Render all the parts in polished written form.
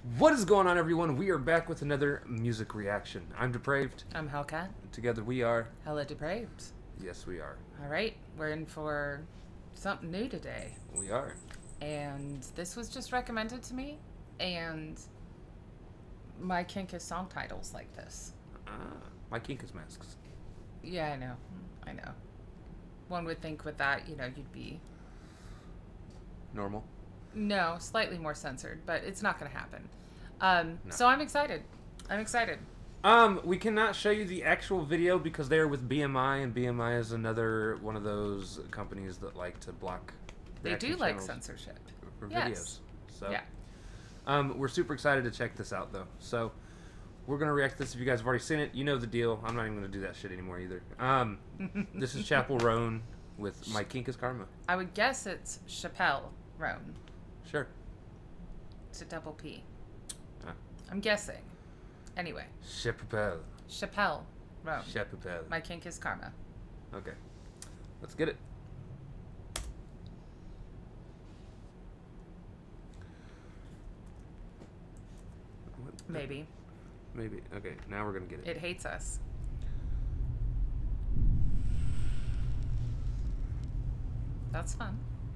What is going on, everyone? We are back with another music reaction. I'm Depraved. I'm Hellcat. Together we are... Hella Depraved. Yes, we are. Alright, we're in for something new today. We are. And this was just recommended to me, and my kink is song titles like this. My kink is masks. Yeah, I know. One would think with that, you'd be... Normal? No, slightly more censored, but it's not going to happen. No. So I'm excited. We cannot show you the actual video because they are with BMI, and BMI is another one of those companies that like to block They do like censorship. for Yes. videos. So, yeah. We're super excited to check this out, though. So, we're going to react to this. If you guys have already seen it, you know the deal. I'm not even going to do that shit anymore either. This is Chappell Roan with My Kink is Karma. I would guess it's Chappell Roan. Sure. It's a double P. Ah. I'm guessing. Anyway. Chappell. Chappell Roan. Chappell. My kink is karma. Okay. Let's get it. Maybe. Maybe. Okay, now we're going to get it. It hates us. That's fun.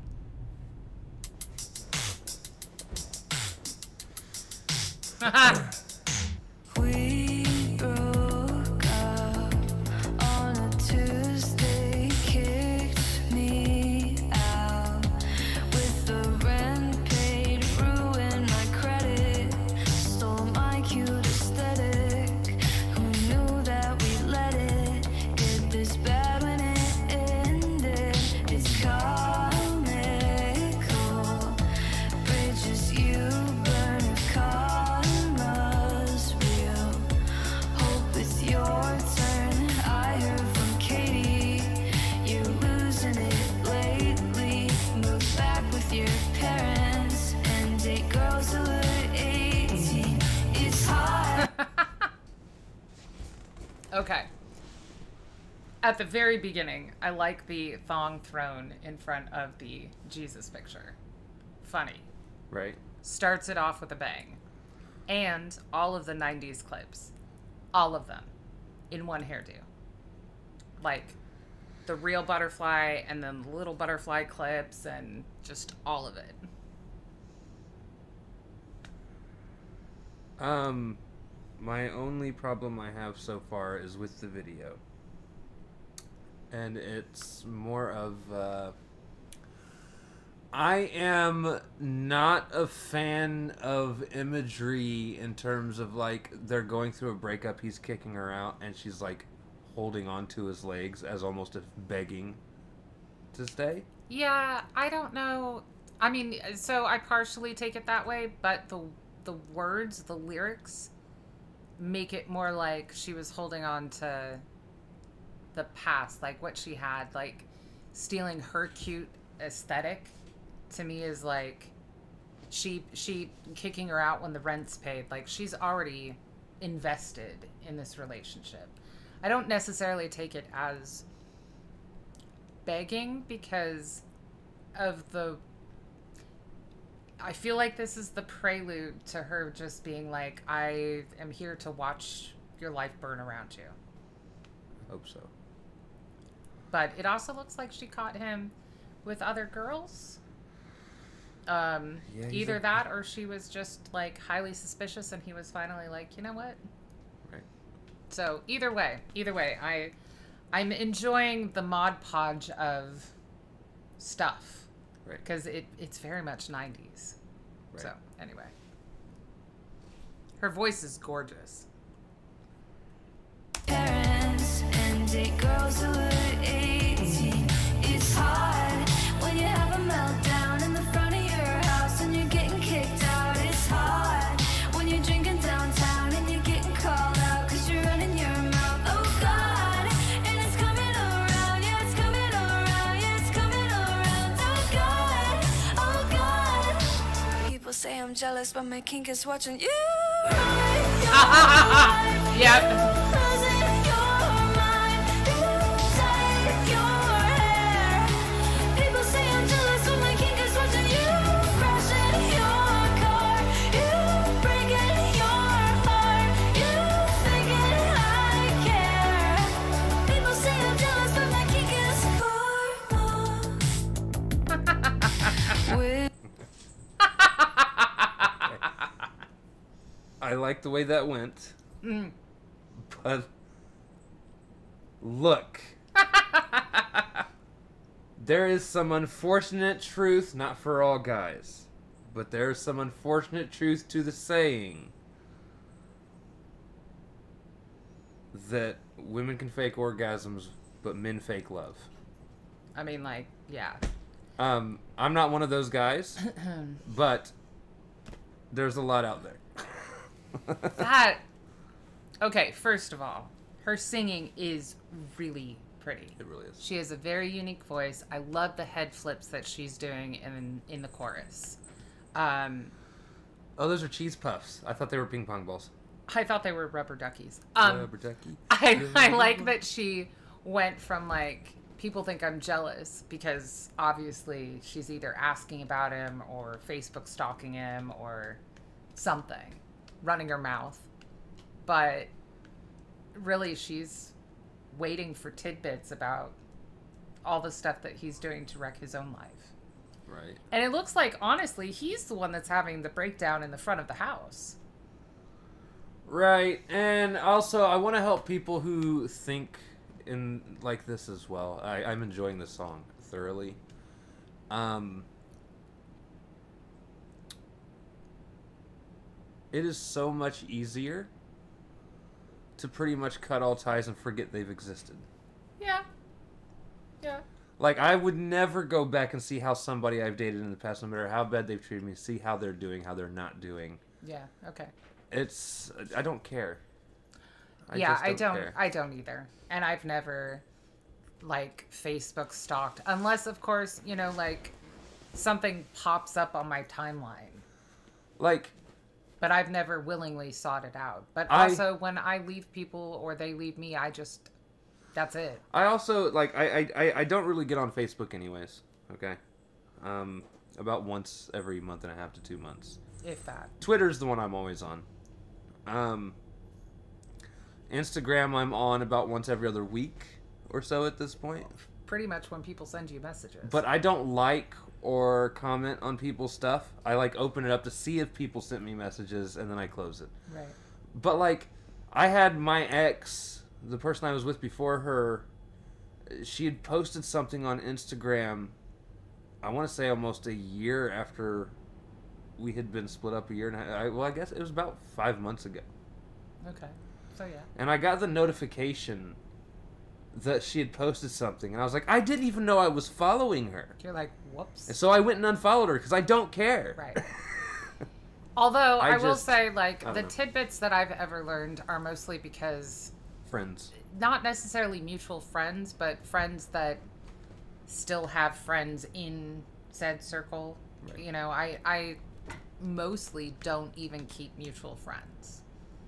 We broke up on a Tuesday, kicked me out with the rent paid, ruined my credit, stole my cute aesthetic. Who knew that we let it get this bad when it ended? It's comical, bridges you burn if karma's real. Hope it's your turn. I heard from Katie, you're losing it lately. Move back with your parents and date girls who are 18. It's hard. Okay. At the very beginning, I like the thong thrown in front of the Jesus picture. Funny. Right? Starts it off with a bang. And all of the 90s clips. All of them. In one hairdo. Like, the real butterfly and then the little butterfly clips and just all of it. My only problem I have so far is with the video. And it's more of, I am not a fan of imagery in terms of, like, they're going through a breakup, he's kicking her out, and she's, like, holding on to his legs as almost if begging to stay. Yeah, I don't know. I mean, so I partially take it that way, but the words, the lyrics, make it more like she was holding on to the past, like what she had, like stealing her cute aesthetic. To me is like she kicking her out when the rent's paid. Like, she's already invested in this relationship. I don't necessarily take it as begging because of I feel like this is the prelude to her just being like, I am here to watch your life burn around you. Hope so. But it also looks like she caught him with other girls. Either that or she was just like highly suspicious and he was finally like, you know what? Right. So either way, I'm enjoying the Mod Podge of stuff. Right. Because it's very much 90s. Right. So, anyway. Her voice is gorgeous. Parents and date girls who are 18. It's hard when you have a meltdown in the front of your house and you're getting kicked out. It's hard when you're drinking downtown and you're getting called out because you're running your mouth. Oh God, and it's coming around. Yeah, it's coming around. Yeah, it's coming around. Oh God. People say I'm jealous, but my kink is watching you. Yep. People say I'm jealous, but my kink is watching you. Crash in your car, you break I like the way that went. Mm. But look, there is some unfortunate truth, not for all guys, but there is some unfortunate truth to the saying that women can fake orgasms, but men fake love. I mean, like, yeah. I'm not one of those guys, but there's a lot out there. That... Okay, first of all, her singing is really pretty. It really is. She has a very unique voice. I love the head flips that she's doing in the chorus. Oh, those are cheese puffs. I thought they were ping pong balls. I thought they were rubber duckies. Rubber ducky. I like that she went from, like, people think I'm jealous because obviously she's either asking about him or Facebook stalking him or something, running her mouth. But really, she's waiting for tidbits about all the stuff that he's doing to wreck his own life. Right. And it looks like, honestly, he's the one that's having the breakdown in the front of the house. Right. And also, I want to help people who think in like this as well. I'm enjoying this song thoroughly. It is so much easier to pretty much cut all ties and forget they've existed. Yeah. Yeah. Like, I would never go back and see how somebody I've dated in the past, no matter how bad they've treated me, see how they're doing, how they're not doing. Yeah. Okay. I don't care. I don't either. And I've never, like, Facebook stalked. Unless, of course, you know, like, something pops up on my timeline. Like... But I've never willingly sought it out. But also, when I leave people or they leave me, that's it. I also, like, I don't really get on Facebook anyways, okay? About once every month and a half to 2 months. If that. Twitter's the one I'm always on. Instagram I'm on about once every other week or so at this point. Pretty much when people send you messages. But I don't like or comment on people's stuff. I, like, open it up to see if people sent me messages, and then I close it. Right. But, like, I had my ex, the person I was with before her, she had posted something on Instagram, I want to say almost a year after we had been split up a year and a half. Well, I guess it was about 5 months ago. Okay. So, yeah. And I got the notification that she had posted something, and I was like, I didn't even know I was following her. You're like, whoops. And so I went and unfollowed her, because I don't care. Right. Although, I will say, like, the know. tidbits that I've ever learned are mostly because... Friends. Not necessarily mutual friends, but friends that still have friends in said circle. Right. You know, I mostly don't even keep mutual friends.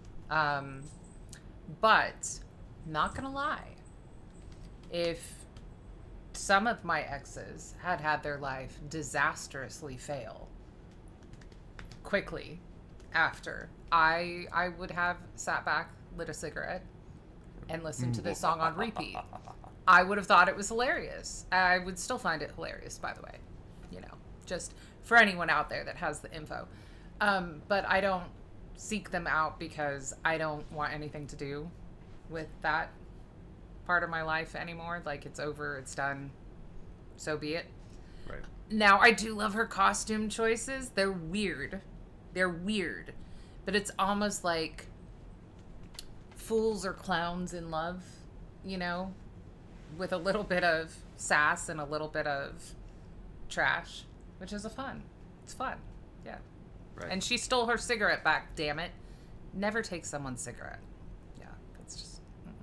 But, not gonna lie, if some of my exes had their life disastrously fail quickly after, I would have sat back, lit a cigarette, and listened to this song on repeat. I would have thought it was hilarious. I would still find it hilarious, by the way. You know, just for anyone out there that has the info. But I don't seek them out because I don't want anything to do with that part of my life anymore. Like, it's over, it's done, so be it. Right. Now, I do love her costume choices. They're weird, but it's almost like fools or clowns in love, you know, with a little bit of sass and a little bit of trash, which is it's fun. Yeah. Right. And she stole her cigarette back, damn it. Never take someone's cigarette. Yeah, that's just...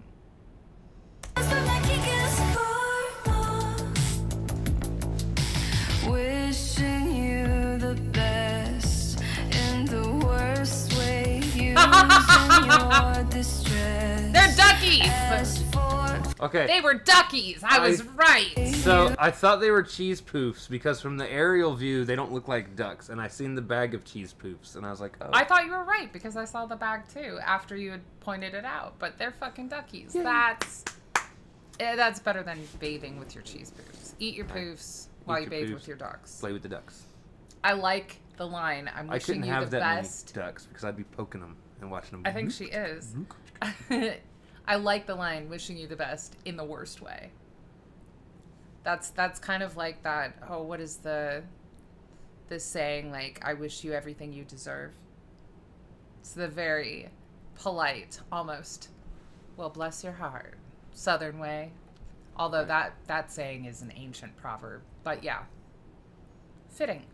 Wishing you the best in the worst way, using your distress. They're duckies! Okay. They were duckies! I was right! So, I thought they were cheese poofs, because from the aerial view, they don't look like ducks, and I seen the bag of cheese poofs, and I was like, oh. I thought you were right, because I saw the bag too, after you had pointed it out, but they're fucking duckies. Yeah. That's better than bathing with your cheese poofs. Eat your poofs while you bathe with your ducks. Play with the ducks. I like the line, I'm wishing you the best. Many ducks, because I'd be poking them. and watching them. I think she is. I like the line, wishing you the best in the worst way. That's kind of like that, oh, what is this saying, like, I wish you everything you deserve. It's the very polite, almost, well, bless your heart, Southern way. Although that saying is an ancient proverb. But yeah. Fitting.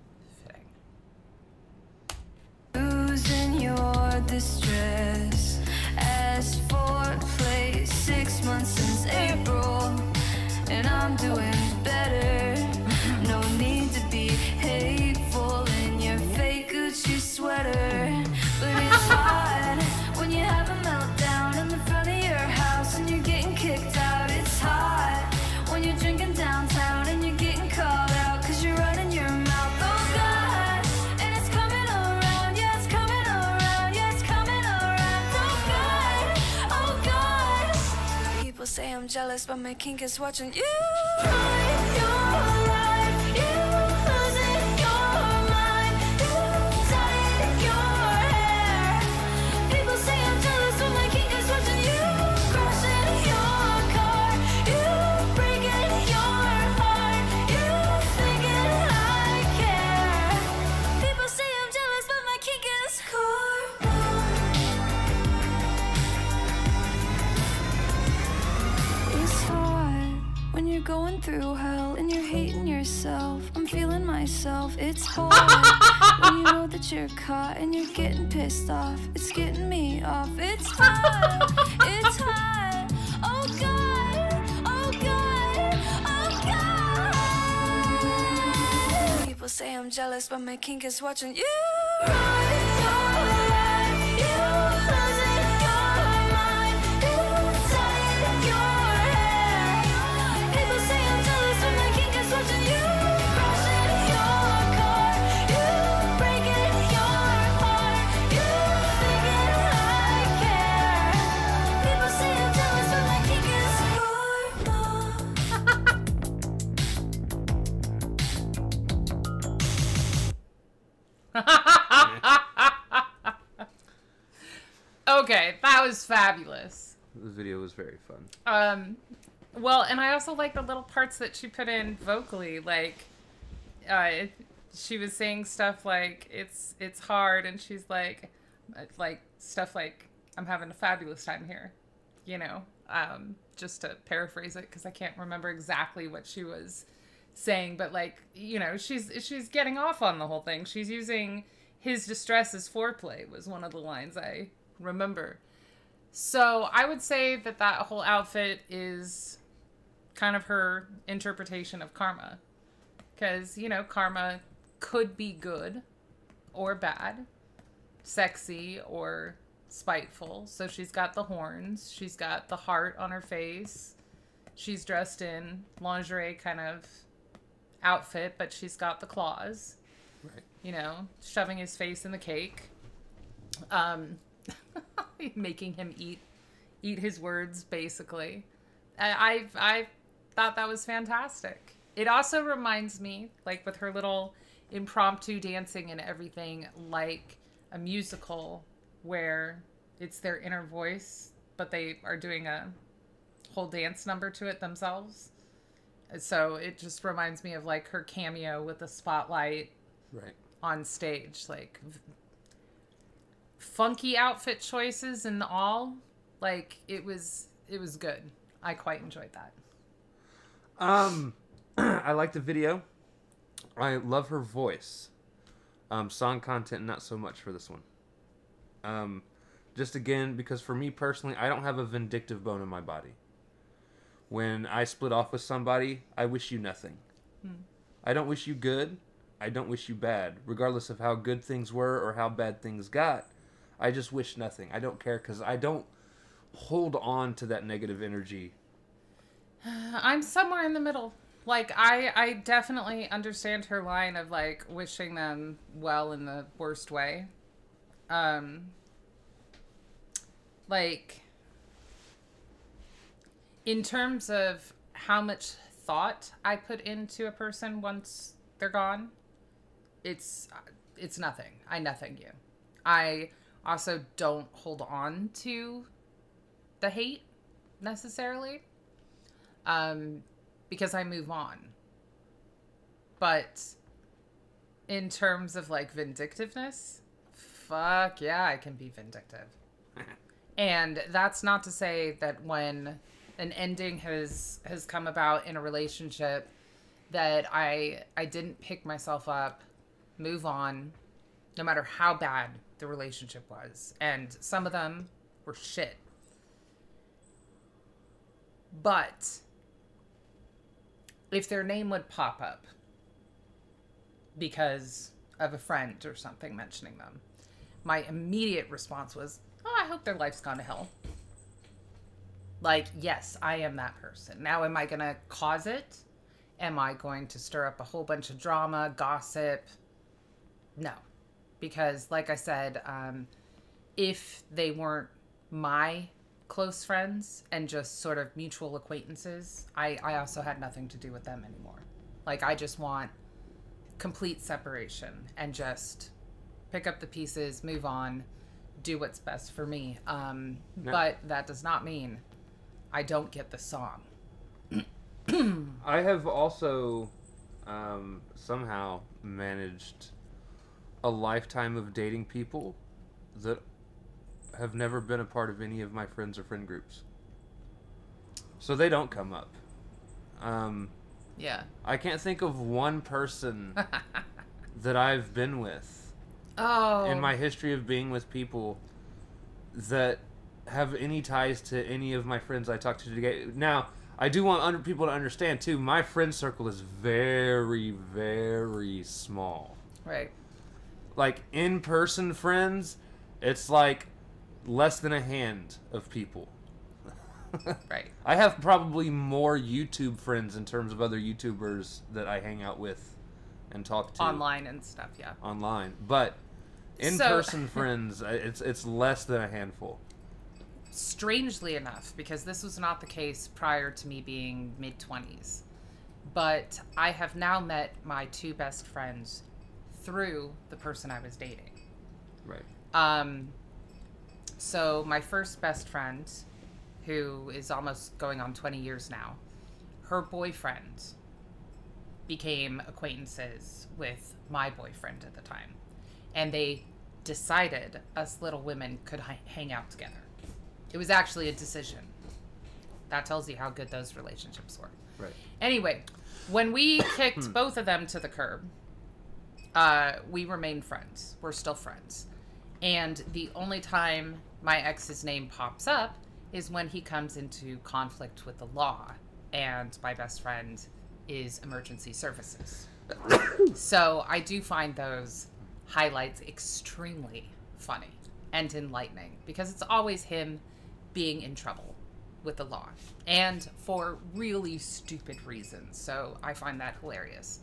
Losing your distress. Asked for play 6 months since April, and I'm doing better. No need to be hateful in your fake Gucci sweater, but it's hard when you have a meltdown in the front of your house and you're getting kicked out. It's hard when you're drinking downtown and you're getting called out 'cause you're running your mouth. Oh God, and it's coming around. Yeah, it's coming around. Yeah, it's coming around. Oh God. People say I'm jealous, but my kink is watching you live your life. You losing your mind. You dying your hair. People say I'm jealous, but my kink is watching you crashing your car. You breaking your heart. You thinking I care. People say I'm jealous, but my kink is karma. It's hard when you're going through hell and you're hating yourself. I'm feeling myself. It's hard when you know that you're caught and you're getting pissed off. It's getting me off. It's hard. It's hard. Oh God. Oh God. Oh God. People say I'm jealous, but my kink is watching you run your life. You losing your mind. You dying your hair. People say I'm jealous, but my kink is watching you crashing your car. You breaking your heart. You thinking I care. People say I'm jealous, but my kink is Okay, that was fabulous. The video was very fun. Well, and I also like the little parts that she put in vocally, like, she was saying stuff like, it's hard, and she's like stuff like, I'm having a fabulous time here, you know, just to paraphrase it, because I can't remember exactly what she was saying, but, like, you know, she's getting off on the whole thing. She's using his distress as foreplay, was one of the lines I remember. So I would say that whole outfit is kind of her interpretation of karma. Because, you know, karma could be good or bad, sexy or spiteful. So she's got the horns. She's got the heart on her face. She's dressed in lingerie kind of outfit, but she's got the claws. Right. You know, shoving his face in the cake. Making him eat his words, basically. I thought that was fantastic. It also reminds me, like, with her little impromptu dancing and everything, like a musical where it's their inner voice, but they are doing a whole dance number to it themselves. So it just reminds me of, like, her cameo with the spotlight Right. on stage, like funky outfit choices and all. Like, it was good. I quite enjoyed that. I like the video. I love her voice. Song content, not so much for this one. Just again, because for me personally, I don't have a vindictive bone in my body. When I split off with somebody, I wish you nothing. I don't wish you good. I don't wish you bad. Regardless of how good things were or how bad things got, I just wish nothing. I don't care, because I don't hold on to that negative energy. I'm somewhere in the middle. Like, I definitely understand her line of, like, wishing them well in the worst way. Like, in terms of how much thought I put into a person once they're gone, it's nothing. I nothing you. I Also, don't hold on to the hate necessarily, because I move on. But in terms of like vindictiveness, fuck yeah, I can be vindictive. And that's not to say that when an ending has come about in a relationship that I didn't pick myself up, move on, no matter how bad the relationship was. And some of them were shit. But if their name would pop up because of a friend or something mentioning them, my immediate response was, oh, I hope their life's gone to hell. Like, yes, I am that person. Now, am I going to cause it? Am I going to stir up a whole bunch of drama, gossip? No. Because, like I said, if they weren't my close friends and just sort of mutual acquaintances, I also had nothing to do with them anymore. Like, I just want complete separation and just pick up the pieces, move on, do what's best for me. No. But that does not mean I don't get the song. I have also somehow managed a lifetime of dating people that have never been a part of any of my friends or friend groups. So they don't come up. Yeah. I can't think of one person that I've been with in my history of being with people that have any ties to any of my friends I talk to today. Now, I do want people to understand, too, my friend circle is very, very small. Right. Like, in-person friends, it's like less than a hand of people. Right. I have probably more YouTube friends in terms of other YouTubers that I hang out with and talk to. Online and stuff, yeah. Online. But in-person friends, it's less than a handful. Strangely enough, because this was not the case prior to me being mid-20s, but I have now met my two best friends through the person I was dating. Right. So my first best friend, who is almost going on 20 years now, her boyfriend became acquaintances with my boyfriend at the time. And they decided us little women could hang out together. It was actually a decision. That tells you how good those relationships were. Right. Anyway, when we kicked both of them to the curb, we remained friends. We're still friends. And the only time my ex's name pops up is when he comes into conflict with the law. And my best friend is emergency services. So I do find those highlights extremely funny and enlightening, because it's always him being in trouble with the law, and for really stupid reasons. So I find that hilarious.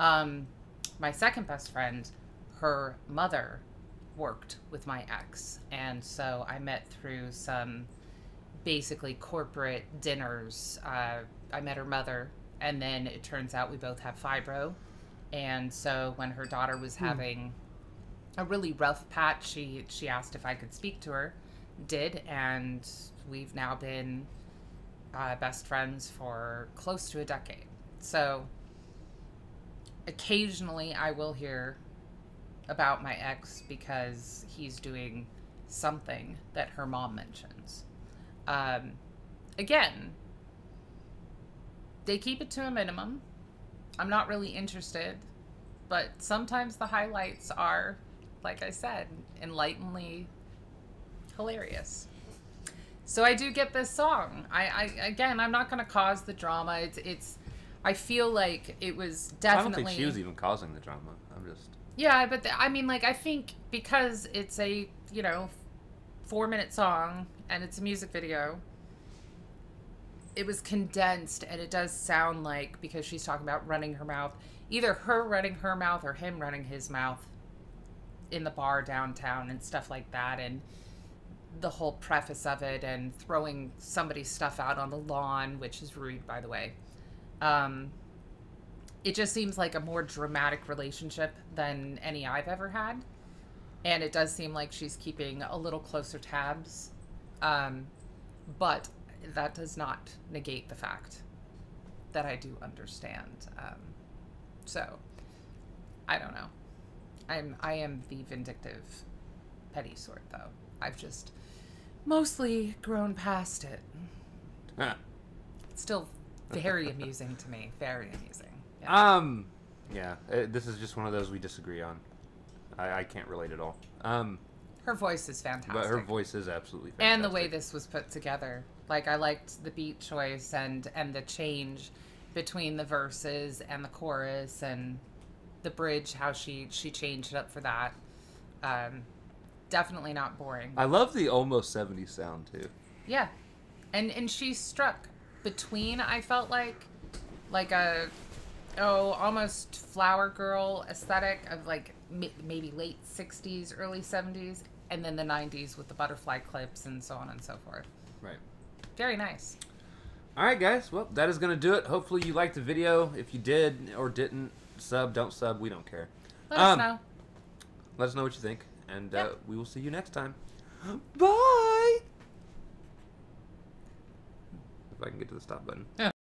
My second best friend, her mother worked with my ex, and so I met through some basically corporate dinners. I met her mother, and then it turns out we both have fibro, and so when her daughter was having a really rough patch, she asked if I could speak to her. Did, and we've now been best friends for close to a decade. So occasionally I will hear about my ex because he's doing something that her mom mentions. Again, they keep it to a minimum. I'm not really interested, but sometimes the highlights are, like I said, enlighteningly hilarious. So I do get this song. Again, I'm not going to cause the drama. It's I feel like it was definitely... I don't think she was even causing the drama. I'm just... Yeah, but I mean, like, I think because it's a, 4-minute song and it's a music video, it was condensed, and it does sound like, because she's talking about running her mouth, either her running her mouth or him running his mouth in the bar downtown and stuff like that, and the whole preface of it, and throwing somebody's stuff out on the lawn, which is rude, by the way. It just seems like a more dramatic relationship than any I've ever had. And it does seem like she's keeping a little closer tabs. But that does not negate the fact that I do understand. So, I don't know. I am the vindictive, petty sort, though. I've just mostly grown past it. Huh. It's still very amusing to me. Very amusing. Yeah. Yeah, this is just one of those we disagree on. I can't relate at all. Her voice is fantastic. But her voice is absolutely fantastic. And the way this was put together. Like, I liked the beat choice and the change between the verses and the chorus and the bridge, how she changed it up for that. Definitely not boring. I love the almost 70s sound, too. Yeah. And she struck between, I felt like a, almost Flower Girl aesthetic of, like, maybe late 60s, early 70s, and then the 90s with the butterfly clips and so on and so forth. Right. Very nice. All right, guys. Well, that is going to do it. Hopefully you liked the video. If you did or didn't, don't sub. We don't care. Let us know. Let us know what you think, and we will see you next time. Bye! If I can get to the stop button. Yeah.